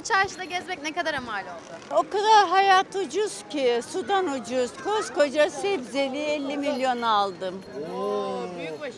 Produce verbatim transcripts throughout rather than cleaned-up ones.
çarşıda gezmek ne kadar mal oldu? O kadar hayat ucuz ki, sudan ucuz. Koskoca sebzeli elli milyon aldım. Büyükbaş.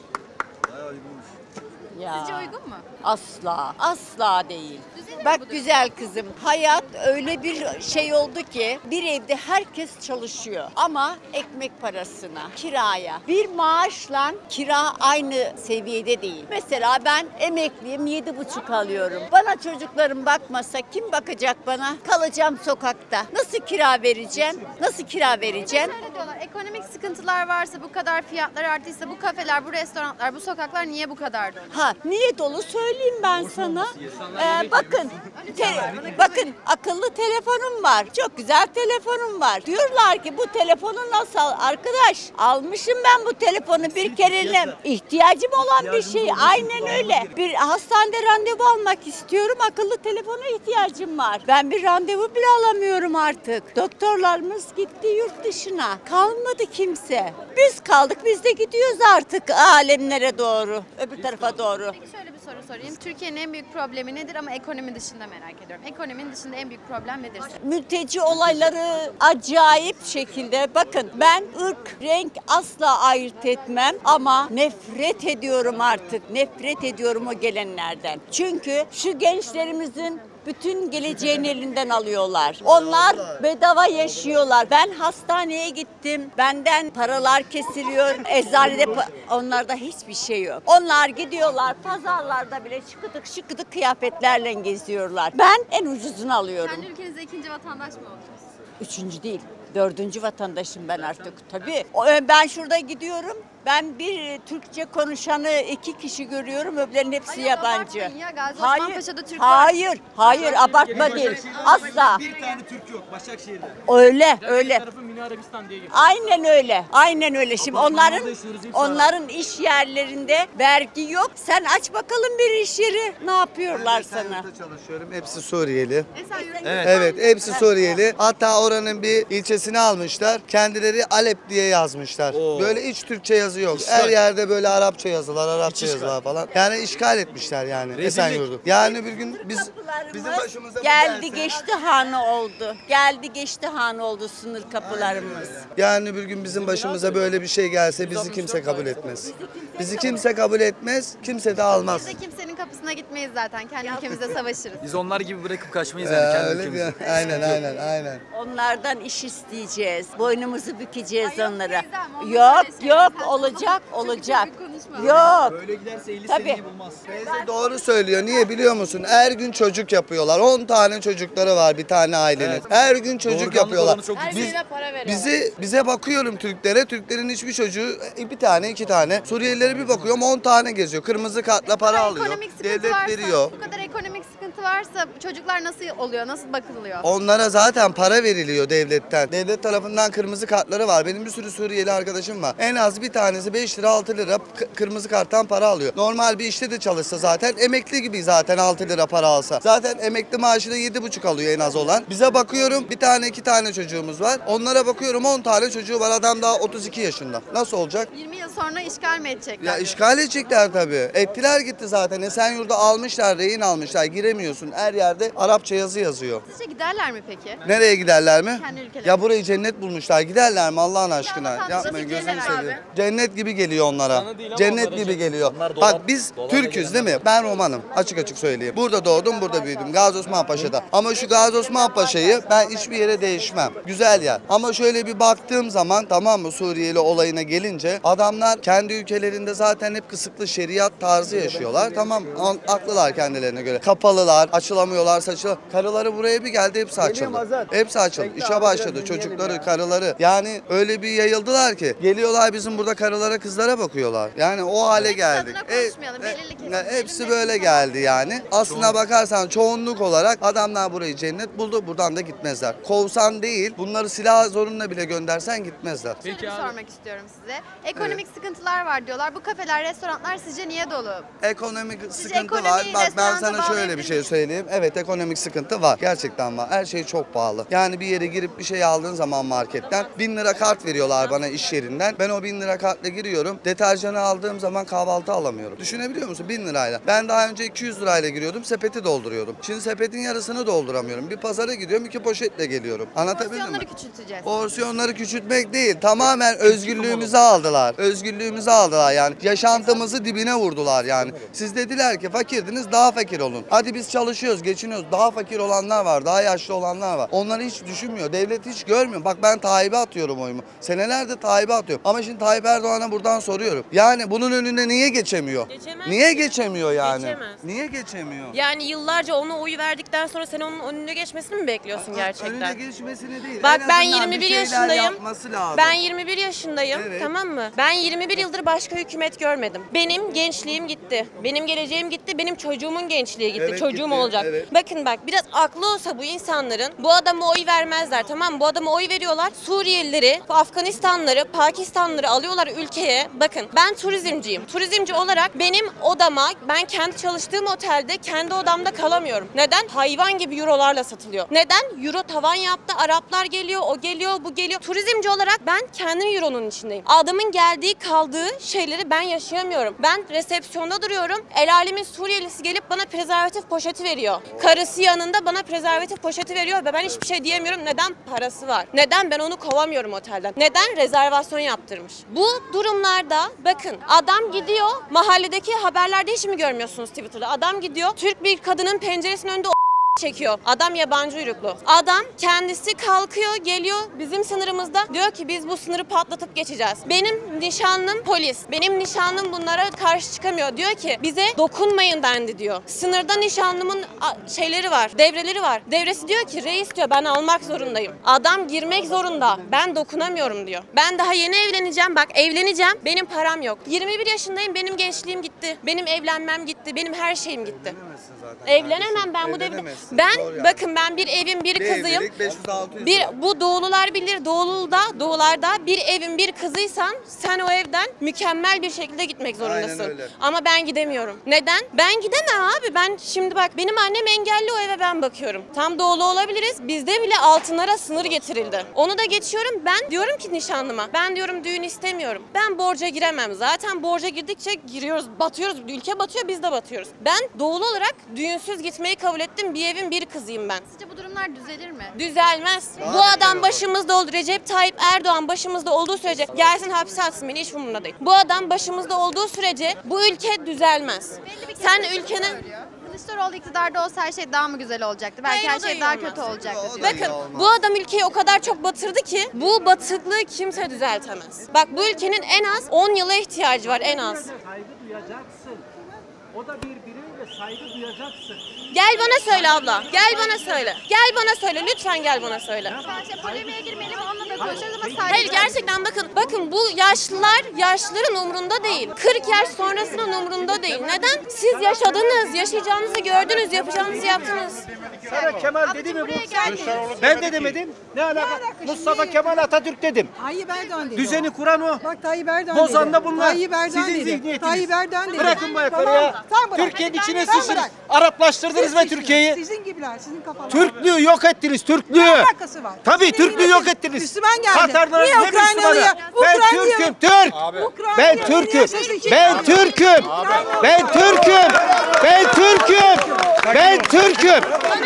Ya. Sizce uygun mu? Asla, asla değil. Düzelir mi bu Bak durum? güzel kızım, hayat öyle bir şey oldu ki bir evde herkes çalışıyor ama ekmek parasına, kiraya. Bir maaşla kira aynı seviyede değil. Mesela ben emekliyim, yedi buçuk alıyorum. Bana çocuklarım bakmasa kim bakacak bana? Kalacağım sokakta. Nasıl kira vereceğim? Nasıl kira vereceğim? Şöyle diyorlar, ekonomik sıkıntılar varsa, bu kadar fiyatlar arttıysa, bu kafeler, bu restoranlar, bu sokaklar niye bu kadar dolu? Ha, niye dolu söyleyeyim ben sana. Ee, bakın, te- bakın akıllı telefonum var. Çok güzel telefonum var. Diyorlar ki bu telefonu nasıl al? Arkadaş, almışım ben bu telefonu bir kereliğine. İhtiyacım olan bir şey. Aynen öyle. Bir hastanede randevu almak istiyorum. Akıllı telefona ihtiyacım var. Ben bir randevu bile alamıyorum artık. Doktorlarımız gitti yurt dışına. Kalmadı kimse. Biz kaldık. Biz de gidiyoruz artık alemlere doğru. Öbür tarafa doğru. Peki şöyle bir soru sorayım. Türkiye'nin en büyük problemi nedir ama ekonomi dışında merak ediyorum. Ekonominin dışında en büyük problem nedir? Mülteci olayları acayip şekilde, bakın ben ırk, renk asla ayırt etmem ama nefret ediyorum artık. Nefret ediyorum o gelenlerden. Çünkü şu gençlerimizin bütün geleceğini elinden alıyorlar. Onlar bedava yaşıyorlar. Ben hastaneye gittim. Benden paralar kesiliyor. Eczanede pa- onlarda hiçbir şey yok. Onlar gidiyorlar pazarlarda bile şıkıdık şıkıdık kıyafetlerle geziyorlar. Ben en ucuzunu alıyorum. Kendi ülkenizde ikinci vatandaş mı oldunuz? Üçüncü değil. Dördüncü vatandaşım ben artık. Tabii. O- Ben şurada gidiyorum. Ben bir Türkçe konuşanı iki kişi görüyorum. Öbürlerin hepsi Ay, yabancı. abartmayın ya, Gazi Hayır, Osmanpaşa'da Türk var. hayır, hayır, abartma değil. Asla. Bir tane Türk yok Başakşehir'de. Öyle, öyle. Tarafı Mini Arabistan diye geçiyor. Aynen öyle. Aynen öyle. Şimdi Apartmanlarda onların yaşıyoruz, hepsi onların iş yerlerinde vergi yok. Sen aç bakalım bir iş yeri. Ne yapıyorlar sana? Esenyurt'ta çalışıyorum. Hepsi Suriyeli. Esenyurt. Evet, hepsi Suriyeli. Hatta oranın bir ilçesini almışlar. Kendileri Alep diye yazmışlar. Oo. Böyle hiç Türkçe yazı yok. İşgal. Her yerde böyle Arapça yazılar, Arapça İşgal. yazılar falan. Yani işgal etmişler yani Rezillik. Esenyurt'u. Yani bir gün biz Kapılarımız bizim başımıza bu geldi gelse- geçti hanı oldu. Geldi geçti hanı oldu sınır kapılarımız. Yani bir gün bizim başımıza böyle bir şey gelse bizi kimse kabul etmez. Bizi kimse kabul etmez, kimse de almaz. Biz de kimsenin kapısına gitmeyiz zaten. Kendi ülkemizde savaşırız. Biz onlar gibi bırakıp kaçmayız Ee, yani kendi öyle ülkemizde. diyor. Aynen, aynen, aynen. Onlardan iş isteyeceğiz. Boynumuzu bükeceğiz Ay yok onlara. teyzem, olmaz Yok öyle şey. yok Sen olacak çok olacak. büyük konuşma. Yok. Böyle giderse elli Tabii. seneyi bulmaz. Teyze doğru söylüyor. Niye biliyor musun? Her gün çocuk yapıyorlar. on tane çocukları var bir tane ailenin. Evet. Her gün çocuk Doğurganlık yapıyorlar. oranı çok Her yüksek. birine para veriyorlar. Bizi bize bakıyorum Türklere. Türklerin hiçbir çocuğu e, bir tane iki tane. Suriyelilere bir bakıyorum on tane geziyor. Kırmızı kartla para Bu kadar alıyor. ekonomik sıkıntı Devlet varsa, veriyor. Bu kadar ekonomik sıkıntı varsa çocuklar nasıl oluyor? Nasıl bakılıyor? Onlara zaten para veriliyor devletten. Devlet tarafından kırmızı kartları var. Benim bir sürü Suriyeli arkadaşım var. En az bir tanesi beş lira altı lira k- kırmızı karttan para alıyor. Normal bir işte de çalışsa zaten emekli gibi zaten altı lira para alsa. Zaten emekli maaşı da yedi buçuk alıyor en az olan. Bize bakıyorum bir tane iki tane çocuğumuz var. Onlara bakıyorum on tane çocuğu var. Adam daha otuz iki yaşında. Nasıl olacak? yirmi yıl sonra işgal mi edecekler? Ya işgal edecekler tabii. Ettiler gitti zaten. Esenyurt'ta almışlar, rehin almışlar. Giremiyorsun. Her yerde Arapça yazı yazıyor. Sizce giderler mi peki? Nereye giderler mi? Kendi ülkelerine. Ya burayı cennet bulmuşlar. Giderler mi Allah'ın aşkına? vatandaşı Yapmayın cennet gözünü abi. seveyim. Cennet gibi geliyor onlara. Sana değil ama Cennet onlara gibi cennet. geliyor. Onlar dolar- Bak biz dolarla Türk'üz değil gelenler. mi? Ben Romanım. Açık açık söyleyeyim. Burada doğdum, burada büyüdüm. Gazi Osman Paşa'da. Ama şu Gazi Osman Paşa'yı ben hiçbir yere değişmem. Güzel yer. Ama şöyle bir baktığım zaman tamam mı Suriyeli olayına gelince adamlar kendi ülkelerinde zaten hep kısıtlı şeriat tarzı yaşıyorlar. Tamam an- haklılar kendilerine göre. Kapalılar, açılamıyorlar, saçı. Karıları buraya bir geldi hepsi açıldı. Hepsi açıldı. İşe başladı. Çocukları, karıları. Yani öyle bir yayıldılar ki. Geliyorlar bizim burada karılara, kızlara bakıyorlar. Yani o hale Hepsi geldik. adına konuşmayalım, belirli kesim. ya hepsi Belirli böyle kesim geldi yani. Aslına bakarsan çoğunluk olarak adamlar burayı cennet buldu. Buradan da gitmezler. Kovsan değil, bunları silah zorunla bile göndersen gitmezler. Şöyle Peki bir abi. sormak istiyorum size. Ekonomik sıkıntılar var diyorlar. Bu kafeler, restoranlar sizce niye dolu? Ekonomik Sizce sıkıntı ekonomiyi var. Bak ben restoranta sana şöyle bir şey bağlayabilir söyleyeyim. Evet, ekonomik sıkıntı var. Gerçekten var. Her şey çok pahalı. Yani bir yere girip bir şey aldığın zaman marketten bin lira kart veriyorlar bana iş yerinden. Ben o bin lira kartla giriyorum. Deterjanı aldığım zaman kahvaltı alamıyorum. Düşünebiliyor musun? bin lirayla. Ben daha önce iki yüz lirayla giriyordum. Sepeti dolduruyordum. Şimdi sepetin yarısını dolduramıyorum. Bir pazara gidiyorum, iki poşetle geliyorum. Anlatabildim mi? Porsiyonları küçülteceğiz. Porsiyonları küçültmek değil. Tamamen özgürlüğümüzü aldılar. Özgürlüğümüzü aldılar yani. Yaşantımızı dibine vurdular yani. Siz dediler ki fakirdiniz, daha fakir olun. Hadi biz çalışıyoruz, geçiniyoruz. Daha fakir olanlar var, daha yaşlı olanlar var. Onları hiç düşünmüyor. Devlet hiç görmüyor. Bak ben Tayyip'e atıyorum oyumu. Senelerdir Tayyip'e atıyorum. Ama şimdi Tayyip Erdoğan'a buradan soruyorum. Yani bunun önüne niye geçemiyor? Geçemez. Niye geçemiyor yani? Geçemez. Niye geçemiyor? Yani yıllarca ona oyu verdikten sonra sen onun önüne geçmesini mi bekliyorsun Önüne gerçekten? geçmesini değil. Bak En ben azından yirmi bir bir şeyler yaşındayım. yapması lazım. Ben yirmi bir yaşındayım. Evet. Tamam mı? Ben yirmi bir yıldır başka hükümet görmedim. Benim gençliğim gitti. Benim geleceğim gitti. Benim çocuğumun gençliği gitti. Evet, Çocuğum gitti, olacak. evet. Bakın bak biraz aklı olsa bu insanların bu adama oy vermezler. Tamam mı? Bu adama oy veriyorlar. Suriyelileri, Afganistanlıları, Pakistanlıları alıyorlar ülkeye. Bakın ben turizmciyim. Turizmci olarak benim odama, ben kendi çalıştığım otelde kendi odamda kalamıyorum. Neden? Hayvan gibi eurolarla satılıyor. Neden? Euro tavan yaptı. Araplar geliyor, o geliyor, bu geliyor. Turizmci olarak ben kendim euronun içindeyim. Adamın geldiği, kaldığı şeyleri ben yaşayamıyorum. Ben resepsiyonda duruyorum. El alemin Suriyelisi gelip bana prezervatif poşeti veriyor. Karısı yanında bana prezervatif poşeti veriyor ve ben hiçbir şey diyemiyorum. Neden? Parası var. Neden? Ben onu kovamıyorum otelden. Neden? Rezervasyon yaptırmış. Bu durumlarda bakın adam gidiyor, mahalledeki haberlerde hiç mi görmüyorsunuz Twitter'da? Adam gidiyor, Türk bir kadının penceresinin önünde çekiyor. Adam yabancı uyruklu. Adam kendisi kalkıyor, geliyor bizim sınırımızda diyor ki biz bu sınırı patlatıp geçeceğiz. Benim nişanlım polis. Benim nişanlım bunlara karşı çıkamıyor. Diyor ki bize dokunmayın dendi diyor. Sınırda nişanlımın a, şeyleri var, devreleri var. Devresi diyor ki reis diyor ben almak zorundayım. Adam girmek zorunda. Ben dokunamıyorum diyor. Ben daha yeni evleneceğim. Bak evleneceğim. Benim param yok. yirmi bir yaşındayım. Benim gençliğim gitti. Benim evlenmem gitti. Benim her şeyim gitti. Evlenemem ben bu devirde. Evlenemezsin. Ben Zor yani. bakın ben bir evin bir Bir kızıyım. evlilik beş yüz altı yüz Bir lira. bu doğulular bilir. Doğuluda, doğularda bir evin bir kızıysan sen o evden mükemmel bir şekilde gitmek zorundasın. Aynen öyle. Ama ben gidemiyorum. Neden? Ben gidemem abi. Ben şimdi bak benim annem engelli o eve ben bakıyorum. Tam doğulu olabiliriz. Bizde bile altınlara sınır getirildi. Onu da geçiyorum. Ben diyorum ki nişanlıma. Ben diyorum düğün istemiyorum. Ben borca giremem. Zaten borca girdikçe giriyoruz. Batıyoruz. Ülke batıyor biz de batıyoruz. Ben doğulu olarak düğünsüz gitmeyi kabul ettim. Bir evin bir kızıyım ben. Sizce bu durumlar düzelir mi? Düzelmez. Daha Bu beter adam olur. başımızda oldu. Recep Tayyip Erdoğan başımızda olduğu sürece gelsin hapse atsın beni hiç umurumda değil. Bu adam başımızda olduğu sürece bu ülke düzelmez. Belli bir Sen kesim ülkenin söylüyor. Kılıçdaroğlu iktidarda olsa her şey daha mı güzel olacaktı? Belki Hayır, her o da şey iyi daha olmaz. kötü olacaktı O da diyor. iyi Bakın olmaz. bu adam ülkeyi o kadar çok batırdı ki bu batıklığı kimse düzeltemez. Bak bu ülkenin en az on yıla ihtiyacı var en az. Saygı duyacaksın. O da bir birey ve saygı duyacaksın. Gel bana söyle abla. Gel bana söyle. Gel bana söyle. Lütfen gel bana söyle. Sen şey polemiğe girmeyelim onunla da konuşuyoruz ama sadece... Hayır gerçekten bakın bakın bu yaşlılar yaşlıların umrunda değil. kırk yaş sonrasının umrunda değil. Neden? Siz yaşadınız, yaşayacağınızı gördünüz, yapacağınızı yaptınız. Sana Kemal dedi mi bu? buraya geldiniz. Ben de demedim. Ne alaka? Mustafa Kemal Atatürk dedim. Tayyip Erdoğan dedi. Düzeni kuran o. Bak Tayyip Erdoğan Bozan dedi. da bunlar. Tayyip Erdoğan Sizin dedi. zihniyetiniz. Tayyip Erdoğan dedi. Bırakın bu ayakları Tamam, ya. sen bırak. Türkiye'nin içine Sen sıçrayın. bırak. Araplaştırdınız Siz be suçlu. Türkiye'yi. Sizin gibiler, sizin kafalar. Türklüğü yok ettiniz, Türklüğü. Ne alakası var? Tabii Sizin Türklüğü milletin yok ettiniz. Müslüman geldi. Katar'dan Niye ne Ukraynalı'ya? Müslümanı? Ben Ukraynalı'ya- Türk'üm, Türk. Ukrayna'ya Ben niye Türk'üm. sesi çıkmıyor? Ben Türk'üm. Ben Türk'üm. Ben Türk'üm. Ben Türk'üm.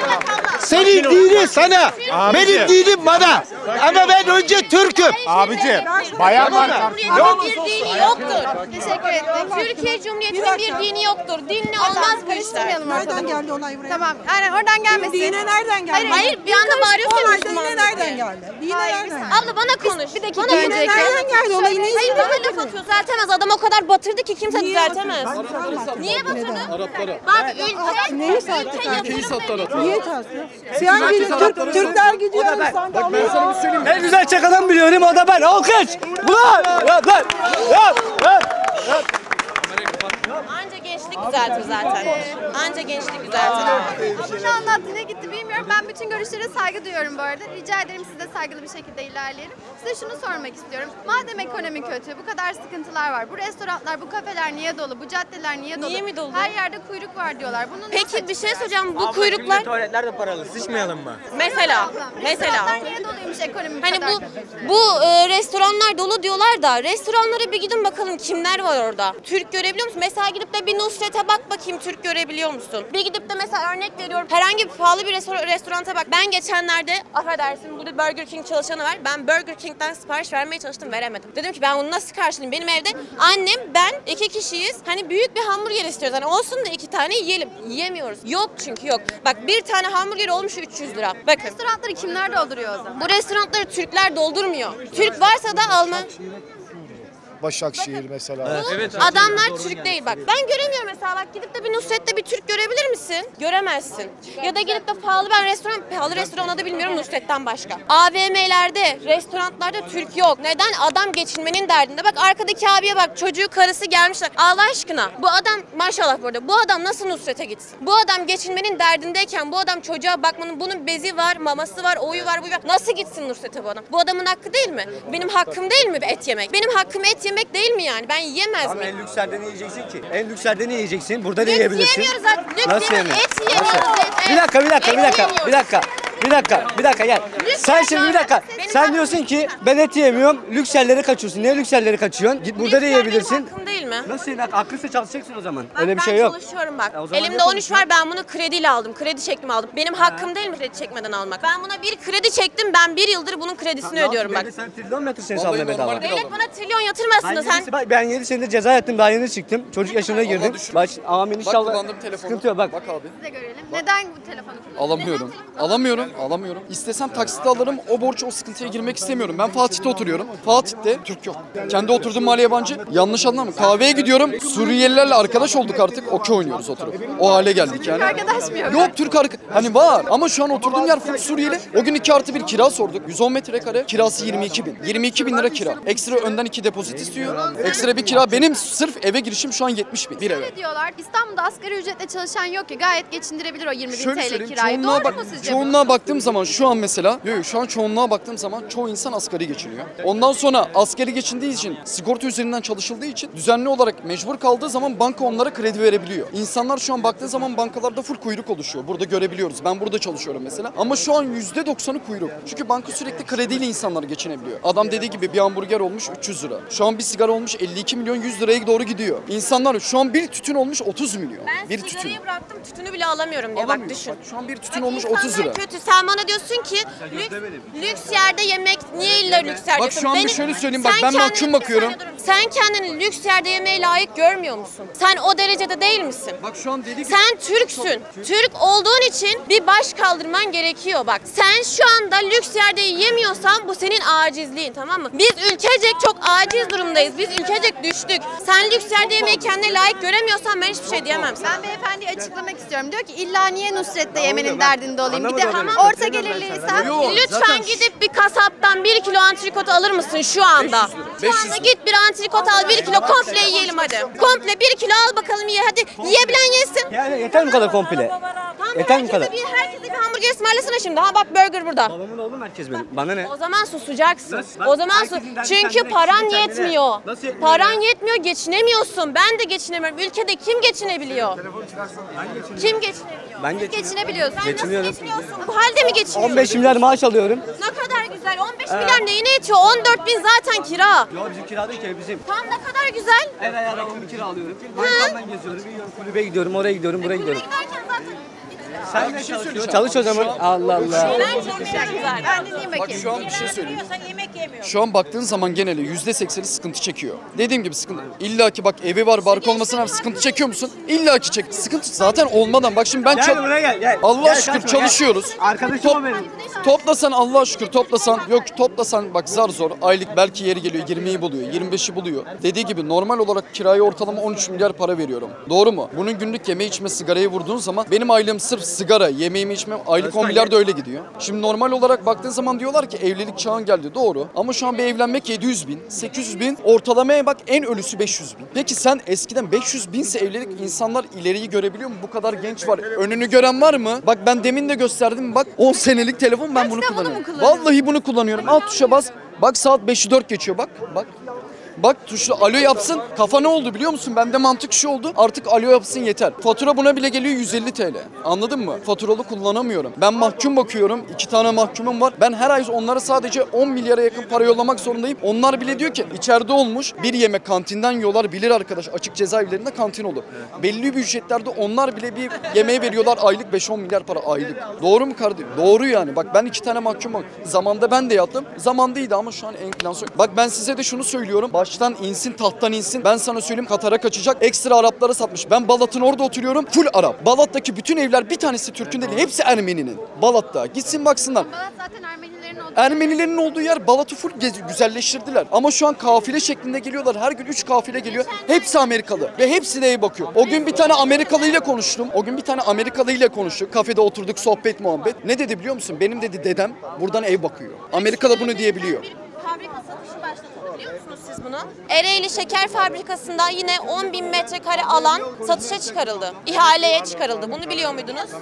Senin dinin sana. Benim dinim bana. Ama ben önce Türk'üm. Abici, bayan var. Cumhuriyeti'nin bir dini yoktur. Teşekkür ettik. Türkiye Cumhuriyeti'nin bir dini yoktur. Dinle olmaz bu işler. Karıştırmayalım Nereden ortalığı. geldi olay buraya? Tamam, aynen oradan gelmesin. Dine nereden geldi? Hayır, hayır, bir anda bağırıyorsun Olay Müslüman dine diye. nereden geldi? Dine Hayır, nereden bir geldi? Abla bana konuş. Bir dakika. Bana Dine önceki- nereden geldi olayı? Neyi Hayır bana söylüyorsun? laf atıyor. Düzeltemez. Adam o kadar batırdı ki kimse Niye düzeltemez. batırdın? Ben sen baktım. Niye batırdı? Neden? Bak ülke, Neyi sattı ülke kardeşim? yatırım Niye tarzı? Sen gidin Türk, Türkler gidiyor. Sen de alıyorsun. En güzel çek adam biliyorum o da ben. Alkış. Ulan. Yap lan. Yap. Yap. Anca gençlik düzeltir zaten. Anca gençlik düzeltir. Ama ne anlattı ne gitti bir girmiyorum. Ben bütün görüşlere saygı duyuyorum bu arada. Rica ederim siz de saygılı bir şekilde ilerleyelim. Size şunu sormak istiyorum. Madem ekonomi kötü, bu kadar sıkıntılar var. Bu restoranlar, bu kafeler niye dolu? Bu caddeler niye dolu? Niye mi dolu? Her yerde kuyruk var diyorlar. Bunun Peki bir şey söyleyeceğim. Bu kuyruklar Tuvaletler de paralı. Sıçmayalım mı? mesela mesela Restoranlar niye doluymuş ekonomi hani kadar bu kötüyse? bu e, restoranlar dolu diyorlar da restoranlara bir gidin bakalım kimler var orada. Türk görebiliyor musun? Mesela gidip de bir Nusret'e bak bakayım Türk görebiliyor musun? Bir gidip de mesela örnek veriyorum herhangi bir pahalı bir restoran, restoranta bak. Ben geçenlerde affedersin burada Burger King çalışanı var. Ben Burger King'den sipariş vermeye çalıştım veremedim. Dedim ki ben bunu nasıl karşılayayım? Benim evde annem ben iki kişiyiz. Hani büyük bir hamburger istiyoruz. Hani olsun da iki tane yiyelim. Yiyemiyoruz. Yok çünkü yok. Bak bir tane hamburger olmuş üç yüz lira. Bakın. Restoranları kimler dolduruyor o zaman? Bu restoranları Türkler doldurmuyor. Türk varsa da Alman. Başakşehir mesela. Adamlar Türk değil bak. Ben göremiyorum mesela bak gidip de bir Nusret'te bir Türk görebilir misin? Göremezsin. Ya da gidip de pahalı ben restoran, pahalı restoran adı bilmiyorum Nusret'ten başka. A V M'lerde, restoranlarda Türk yok. Neden? Adam geçinmenin derdinde. Bak arkadaki abiye bak çocuğu karısı gelmişler. Allah aşkına bu adam maşallah burada. Bu adam nasıl Nusret'e gitsin? Bu adam geçinmenin derdindeyken bu adam çocuğa bakmanın bunun bezi var, maması var, oyu var, buyu var. Nasıl gitsin Nusret'e bu adam? Bu adamın hakkı değil mi? Benim hakkım değil mi et yemek? Benim hakkım et yemek. Yemek değil mi yani? Ben yiyemez Ama miyim? en lükslerde ne yiyeceksin ki? En lükslerde ne yiyeceksin? Burada ne Lüks yiyebilirsin? yemiyoruz artık. Lüks Nasıl yemiyoruz. yemiyorsun? Et yemiyoruz. Et, Bir dakika, bir dakika, et bir dakika, yemiyoruz. bir dakika. Bir dakika, bir dakika gel. Sen şimdi bir dakika. Benim Sen hakkım diyorsun değil ki mi? ben et yemiyorum, lüks yerlere kaçıyorsun. Niye lüks yerlere kaçıyorsun? Git burada da Lüks yer yiyebilirsin. benim hakkım değil mi? Nasıl senin hak- haklıysa çalışacaksın o zaman. Bak Öyle bir ben şey yok. çalışıyorum bak. E, o zaman Elimde niye on üç var ben bunu krediyle aldım. Kredi çektim aldım. Benim hakkım değil mi kredi çekmeden almak? Ben buna bir kredi çektim. Ben bir yıldır bunun kredisini ödüyorum bak. Sen trilyon mu yatırsın hesabına bedava? Devlet bana trilyon yatırmasın Ben da sen. yedi, ben yedi senedir ceza yattım daha yeni çıktım. Çocuk yaşına girdim. Baş, amin inşallah. kullandım telefonu. Sıkıntı yok bak. Bak abi. Size görelim. Neden bu telefonu kullanıyorsunuz? Alamıyorum. Neden telefonu Alamıyorum. Alamıyorum. İstesem taksitle alırım. O borç o sıkıntıya girmek istemiyorum. Ben Fatih'te oturuyorum. Fatih'te Türk yok. Kendi oturduğum mahalle yabancı. Yanlış anlama. Kahveye gidiyorum. Suriyelilerle arkadaş olduk artık. Okey oynuyoruz oturup. O hale geldik yani. Arkadaş mı yok? Yok Türk arka... Hani var ama şu an oturduğum yer full Suriyeli. O gün iki artı bir kira sorduk. yüz on metrekare. Kirası yirmi iki bin. yirmi iki bin lira kira. Ekstra önden iki depozit istiyor. Ekstra bir kira. Benim sırf eve girişim şu an yetmiş bin. Bir eve. Ne diyorlar? İstanbul'da asgari ücretle çalışan yok ki. Gayet geçindirebilir o yirmi bin Şöyle T L söyleyeyim, kirayı. çoğunluğa, Doğru bak, mu sizce çoğunluğa baktığım zaman şu an mesela, yok yok şu an çoğunluğa baktığım zaman çoğu insan asgari geçiniyor. Ondan sonra asgari geçindiği için, sigorta üzerinden çalışıldığı için düzenli olarak mecbur kaldığı zaman banka onlara kredi verebiliyor. İnsanlar şu an baktığı zaman bankalarda full kuyruk oluşuyor. Burada görebiliyoruz. Ben burada çalışıyorum mesela. Ama şu an yüzde doksanı kuyruk. Çünkü banka sürekli krediyle insanlar geçinebiliyor. Adam dediği gibi bir hamburger olmuş üç yüz lira. Şu an bir sigara olmuş elli iki milyon yüz liraya doğru gidiyor. İnsanlar şu an bir tütün olmuş otuz milyon. Ben bir tütün. sigarayı bıraktım tütünü bile alamıyorum diye bak Alamıyor. düşün. Bak, şu an bir tütün Bak olmuş insanlar otuz lira. kötü. Sen bana diyorsun ki lüks, lüks yerde yemek niye illa lüks yerde? Bak şu an bir Benim- şöyle söyleyeyim, bak Sen ben kendini- mahkum bir bakıyorum. saniye durun. Sen kendini lüks yerde yemeğe layık görmüyor musun? Sen o derecede değil misin? Bak şu an dediği gibi Sen Türksün. Türk olduğun için bir baş kaldırman gerekiyor bak. Sen şu anda lüks yerde yiyemiyorsan bu senin acizliğin tamam mı? Biz ülkecek çok aciz durumdayız. Biz ülkecek düştük. Sen lüks yerde yemeği kendine layık göremiyorsan ben hiçbir şey diyemem sana. Ben beyefendiye açıklamak istiyorum. Diyor ki illa niye Nusret'te yemenin derdinde olayım. Bir de Anlamadım. hamam orta Tamam. gelirliysen. Yok, Lütfen zaten- gidip bir kasaptan bir kilo antrikot alır mısın şu anda? Şu beş yüz anda git bir antrikot al bir kilo komple yiyelim hadi. Komple bir kilo al bakalım ye hadi. Yiyebilen yesin. Yani yeter mi bu kadar komple? Tamam, Yeter mi bu herkese kadar? bir, herkese bir hamburger ısmarlasana şimdi. Ha bak burger burada. Babamın oğlu mu herkes benim? Bana ne? O zaman susacaksın. Nasıl? O zaman su Herkesin derdi çünkü kendine, paran kendine. yetmiyor. Nasıl yetmiyor Paran ya? yetmiyor, geçinemiyorsun. Ben de geçinemiyorum. Ülkede kim geçinebiliyor? Kim geçinebiliyor? Ben geç Geçinebiliyorsun. Sen geçiniyorum. nasıl geçiniyorsun? Bu halde mi geçiniyorsun? on beş milyar maaş alıyorum. Ne kadar güzel. on beş milyar neyine yetiyor? on dört bin zaten kira. Yo bizim kira değil ki bizim. Tam ne kadar güzel. Ev ayarlamamı kira alıyorum. Bayramdan geziyorum, yiyorum, kulübe gidiyorum, oraya gidiyorum, buraya gidiyorum. Giderken zaten Sen ne çalışıyorsun? Çalış o zaman. Allah Allah. ben çalışıyorum zaten. Ben dinleyeyim bak bakayım. şu an bir şey söyleyeyim. Şu an baktığın zaman geneli yüzde sekseni sıkıntı çekiyor. Dediğim gibi sıkıntı. İlla ki bak evi var, barkı olmasına rağmen sıkıntı çekiyor musun? İlla ki çek. Sıkıntı zaten olmadan. Bak şimdi ben Gel çal- buraya gel, gel. Allah Gel, şükür kaçma, gel. çalışıyoruz. Arkadaşım o benim. Toplasan Allah şükür toplasan yok toplasan bak zar zor aylık belki yeri geliyor yirmiyi buluyor yirmi beşi buluyor. Dediği gibi normal olarak kiraya ortalama on üç milyar para veriyorum. Doğru mu? Bunun günlük yeme içme sigarayı vurduğun zaman benim aylığım sırf sigara sigara, yemeğimi içmem, aylık on milyar da öyle gidiyor. Şimdi normal olarak baktığın zaman diyorlar ki evlilik çağın geldi. Doğru. Ama şu an bir evlenmek yedi yüz bin, sekiz yüz bin. Ortalamaya bak, en ölüsü beş yüz bin. Peki sen eskiden beş yüz binse evlilik, insanlar ileriyi görebiliyor mu? Bu kadar genç var. Önünü gören var mı? Bak ben demin de gösterdim. Bak on senelik telefon, ben bunu Gerçekten bunu mu kullanıyorum. kullanıyorsun? Vallahi bunu kullanıyorum. Alt tuşa bas. Bak saat beşi dört geçiyor bak. Bak. Bak tuşlu alo yapsın. Kafa ne oldu biliyor musun? Bende mantık şu oldu. Artık alo yapsın yeter. Fatura buna bile geliyor yüz elli TL. Anladın mı? Faturalı kullanamıyorum. Ben mahkum bakıyorum. İki tane mahkumum var. Ben her ay onlara sadece on milyara yakın para yollamak zorundayım. Onlar bile diyor ki içeride olmuş bir yemek kantinden yiyorlar. Bilir arkadaş, açık cezaevlerinde kantin olur. Belli bir ücretlerde onlar bile bir yemeğe veriyorlar aylık beş on milyar para aylık. Doğru mu kardeşim? Doğru yani. Bak ben iki tane mahkumum. Zamanda ben de yattım. Zamandaydı ama şu an enflasyon. Bak ben size de şunu söylüyorum. Baştan insin, tahttan insin. Ben sana söyleyeyim, Katar'a kaçacak. Ekstra Araplara satmış. Ben Balat'ın orada oturuyorum. Full Arap. Balat'taki bütün evler bir tanesi Türk'ün değil. Hepsi Ermeni'nin. Balat'ta. Gitsin baksınlar. Balat zaten Ermenilerin olduğu Ermenilerin olduğu yer, Balat'ı full gez- güzelleştirdiler. Ama şu an kafile şeklinde geliyorlar. Her gün üç kafile geliyor. Hepsi Amerikalı. Ve hepsi de ev bakıyor. O gün bir tane Amerikalı ile konuştum. O gün bir tane Amerikalı ile konuştuk. Kafede oturduk, sohbet muhabbet. Ne dedi biliyor musun? Benim dedi dedem buradan ev bakıyor. Amerika'da bunu diyebiliyor. Bir fabrika satışı başlatıldı, biliyor musunuz siz bunu? Ereğli Şeker Fabrikası'nda yine on bin metrekare alan satışa çıkarıldı. İhaleye çıkarıldı. Bunu biliyor muydunuz?